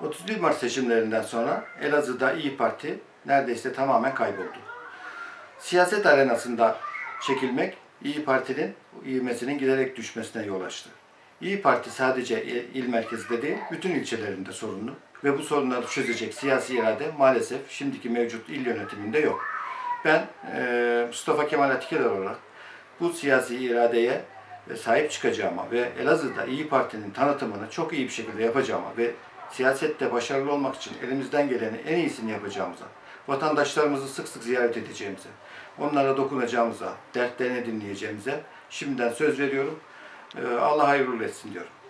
31 Mart seçimlerinden sonra Elazığ'da İYİ Parti neredeyse tamamen kayboldu. Siyaset arenasında çekilmek İYİ Parti'nin ivmesinin giderek düşmesine yol açtı. İYİ Parti sadece il merkezinde değil, bütün ilçelerinde sorunlu ve bu sorunları çözecek siyasi irade maalesef şimdiki mevcut il yönetiminde yok. Ben Mustafa Kemal Atikeler olarak bu siyasi iradeye sahip çıkacağıma ve Elazığ'da İYİ Parti'nin tanıtımını çok iyi bir şekilde yapacağıma ve siyasette başarılı olmak için elimizden geleni en iyisini yapacağımıza, vatandaşlarımızı sık sık ziyaret edeceğimize, onlara dokunacağımıza, dertlerini dinleyeceğimize şimdiden söz veriyorum. Allah hayırlı etsin diyorum.